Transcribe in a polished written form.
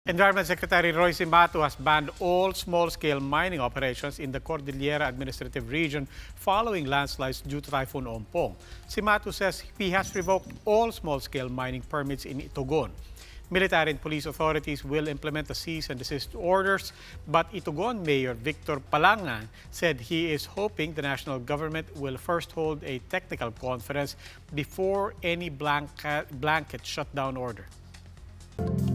Environment Secretary Cimatu has banned all small-scale mining operations in the Cordillera Administrative Region following landslides due to Typhoon Ompong. Cimatu says he has revoked all small-scale mining permits in Itugon. Military and police authorities will implement the cease and desist orders, but Itugon Mayor Victor Palangan said he is hoping the national government will first hold a technical conference before any blanket shutdown order.